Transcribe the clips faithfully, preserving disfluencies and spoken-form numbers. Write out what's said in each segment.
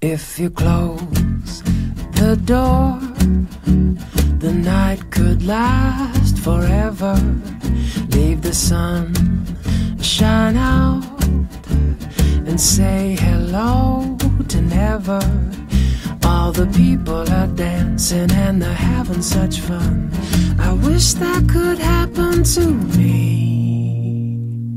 If you close the door, the night could last forever. Leave the sun shine out and say hello to never. All the people are dancing and they're having such fun. I wish that could happen to me.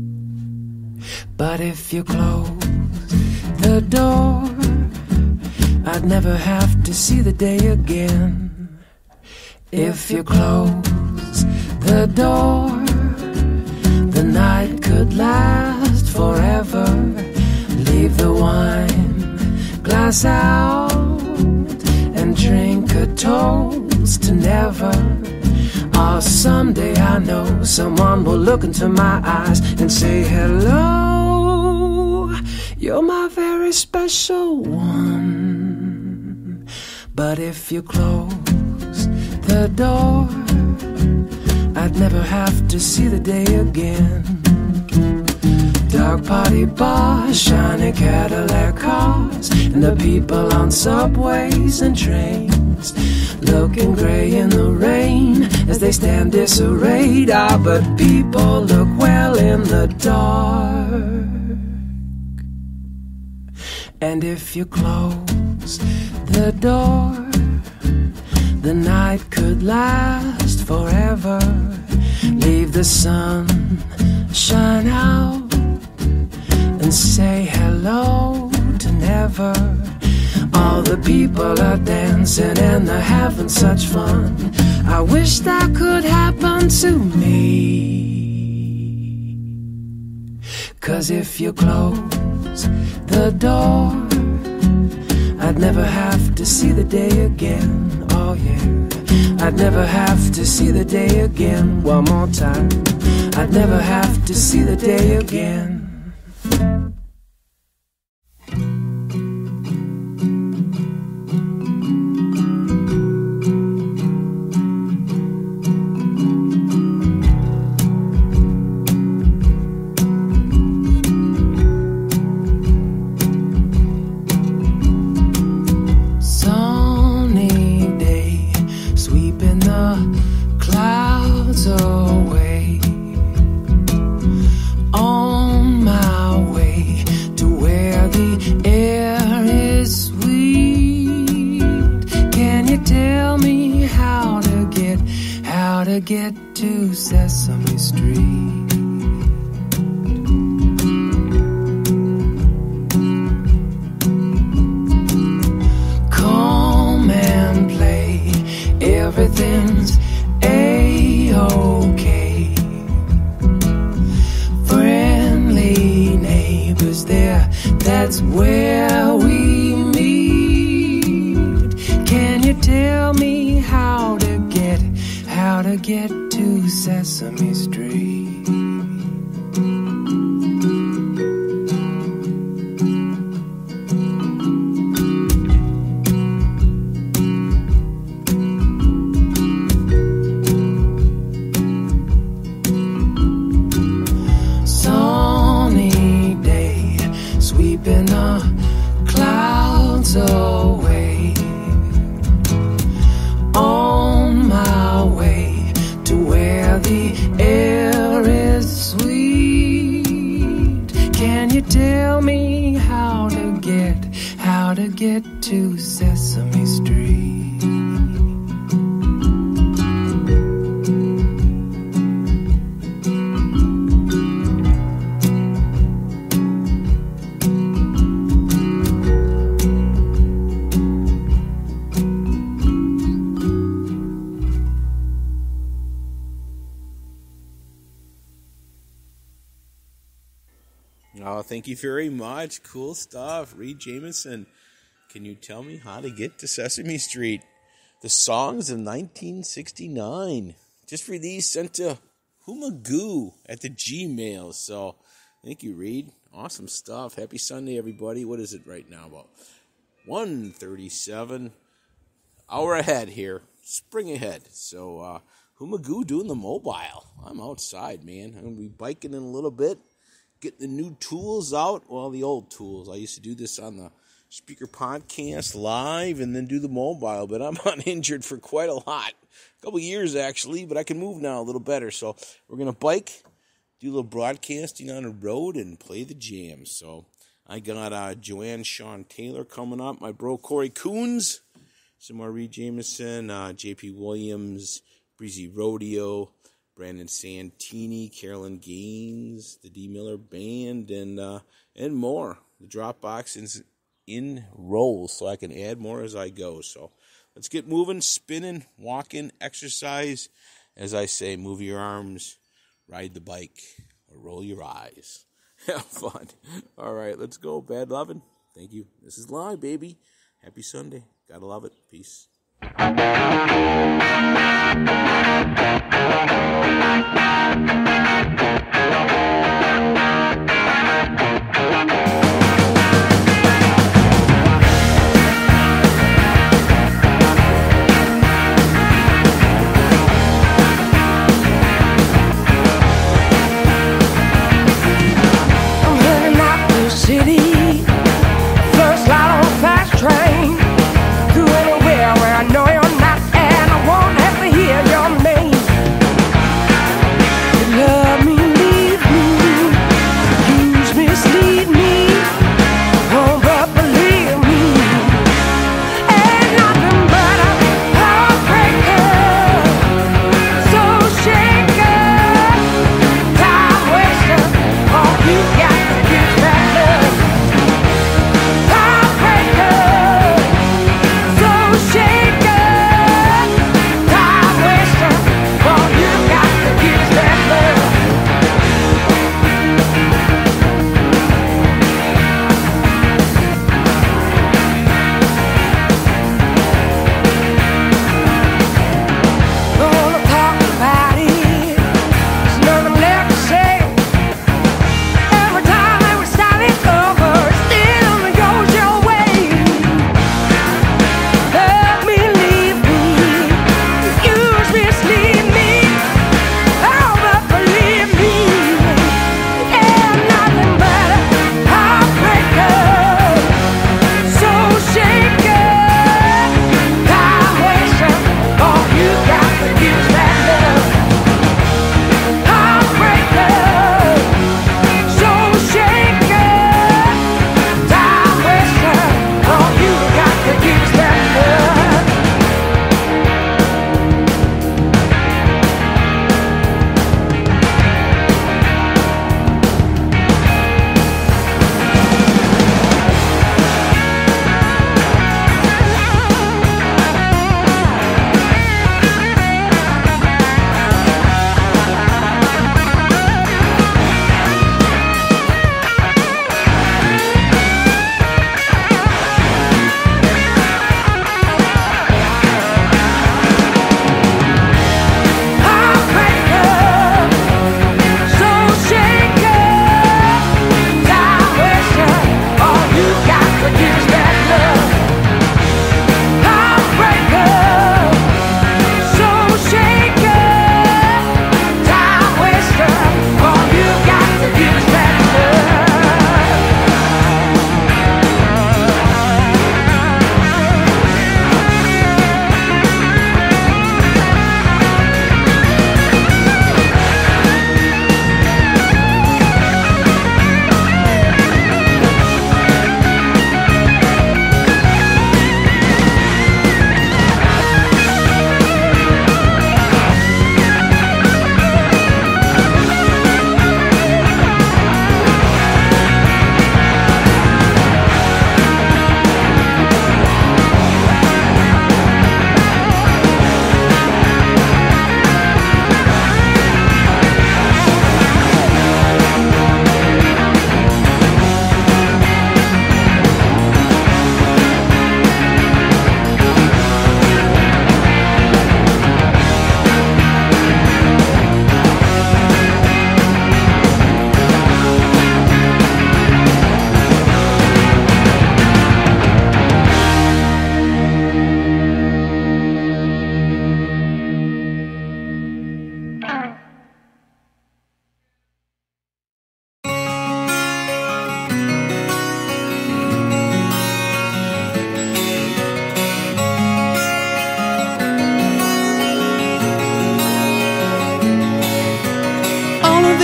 But if you close the door, I'd never have to see the day again. If you close the door, the night could last forever. Leave the wine glass out and drink a toast to never. Or someday I know someone will look into my eyes and say hello, you're my very special one. But if you close the door, I'd never have to see the day again. Dark party bars, shiny Cadillac cars, and the people on subways and trains, looking gray in the rain as they stand disarrayed. Ah, but people look well in the dark. And if you close the door, the night could last forever. Leave the sun shine out and say hello to never. All the people are dancing and they're having such fun. I wish that could happen to me. 'Cause if you close the door, I'd never have to see the day again. Oh yeah, I'd never have to see the day again. One more time, I'd never have to see the day again. Get to Sesame Street. Come and play, everything's A-okay. Friendly neighbors there, that's where we meet. Can you tell me how to get How to get to Sesame Street? Sunny day, sweeping the clouds away. On my way to where the air is sweet. Can you tell me how to get, how to get to Sesame Street? Oh, thank you very much. Cool stuff. Reed Jameson, can you tell me how to get to Sesame Street? The songs of nineteen sixty-nine. Just released, sent to Humagoo at the Gmail. So, thank you, Reed. Awesome stuff. Happy Sunday, everybody. What is it right now? About one thirty-seven. Hour ahead here. Spring ahead. So, uh, Humagoo doing the mobile. I'm outside, man. I'm going to be biking in a little bit. Get the new tools out, well, the old tools. I used to do this on the speaker podcast live and then do the mobile. But I'm uninjured for quite a lot. A couple years, actually, but I can move now a little better. So we're going to bike, do a little broadcasting on the road, and play the jams. So I got uh, Joanne Sean Taylor coming up, my bro Corey Coons, some more Reed Jameson, uh, J P Williams, Breezy Rodeo, Brandon Santini, Carolyn Gaines, the D. Miller Band, and uh, and more. The Dropbox is in rolls, so I can add more as I go. So let's get moving, spinning, walking, exercise. As I say, move your arms, ride the bike, or roll your eyes. Have fun. All right, let's go. Bad loving. Thank you. This is live, baby. Happy Sunday. Gotta love it. Peace. Love me, leave me.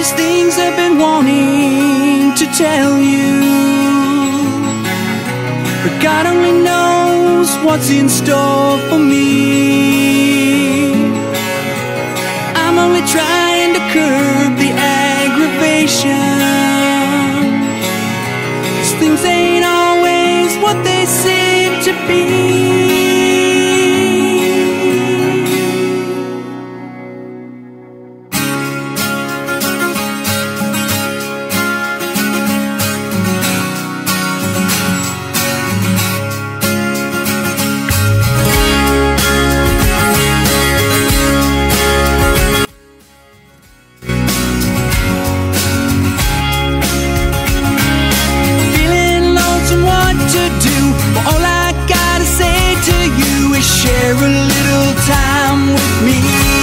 these things I've been wanting to tell you, but God only knows what's in store for me. I'm only trying to curb the aggravation. These things ain't always what they seem to be. Share a little time with me.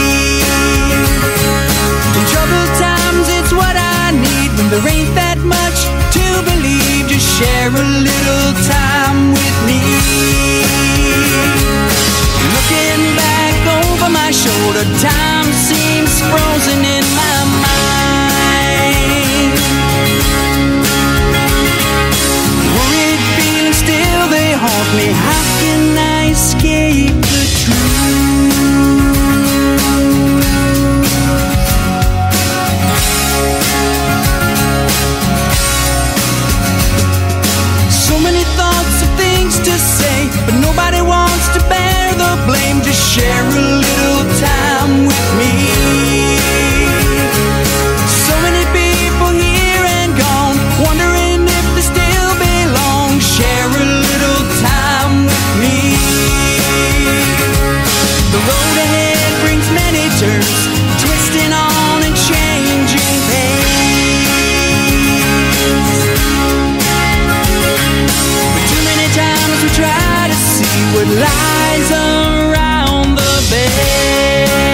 In troubled times, it's what I need. When there ain't that much to believe, just share a little time with me. Looking back over my shoulder, time seems frozen in my mind. Worried feelings still, they haunt me. How can I escape the truth? So many thoughts of things to say, but nobody wants to bear the blame. Just share a little time with me. So many people here and gone, wondering if they still belong. Share a little time with me. The road ahead brings many turns, twisting on and changing pace. But too many times we try to see what lies around the bend.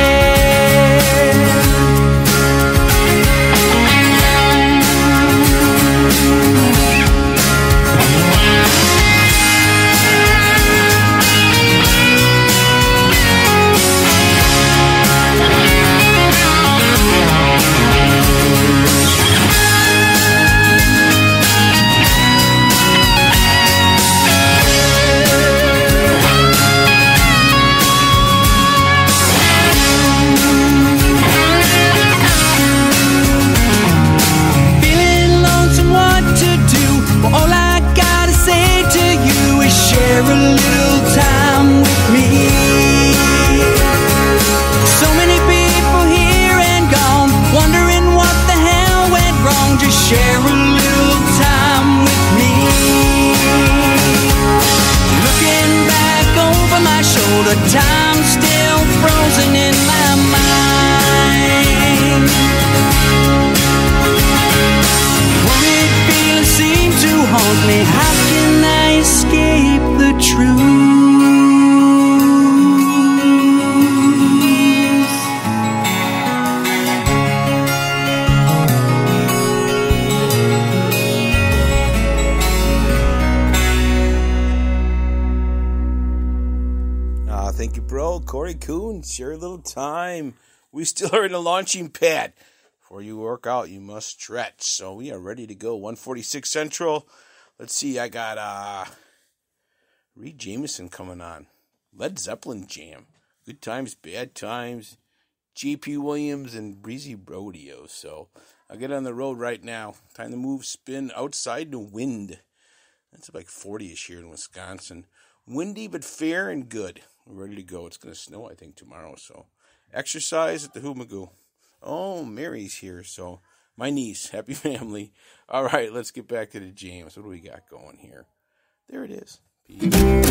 Share a little time with me. So many people here and gone, wondering what the hell went wrong. Just share a little time with me. Looking back over my shoulder, time still frozen in my mind. Worried feelings seem to haunt me. How can I escape the truth? Ah, thank you, bro. Corey Kuhn, share a little time. We still are in a launching pad. Before you work out, you must stretch. So we are ready to go. one forty-six Central. Let's see, I got uh, Reed Jameson coming on. Led Zeppelin jam. Good times, bad times. J P Williams and Breezy Rodeo. So I'll get on the road right now. Time to move, spin outside to wind. It's like forty-ish here in Wisconsin. Windy but fair and good. We're ready to go. It's going to snow, I think, tomorrow. So exercise at the Hoomagoo. Oh, Mary's here. So my niece, happy family. All right, let's get back to the jams. What do we got going here? There it is. Peace.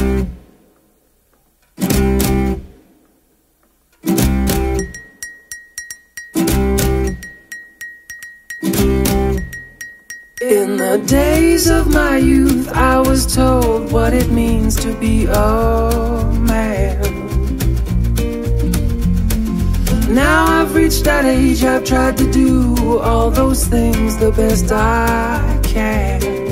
In the days of my youth, I was told what it means to be a man. Now I've reached that age, I've tried to do all those things the best I can.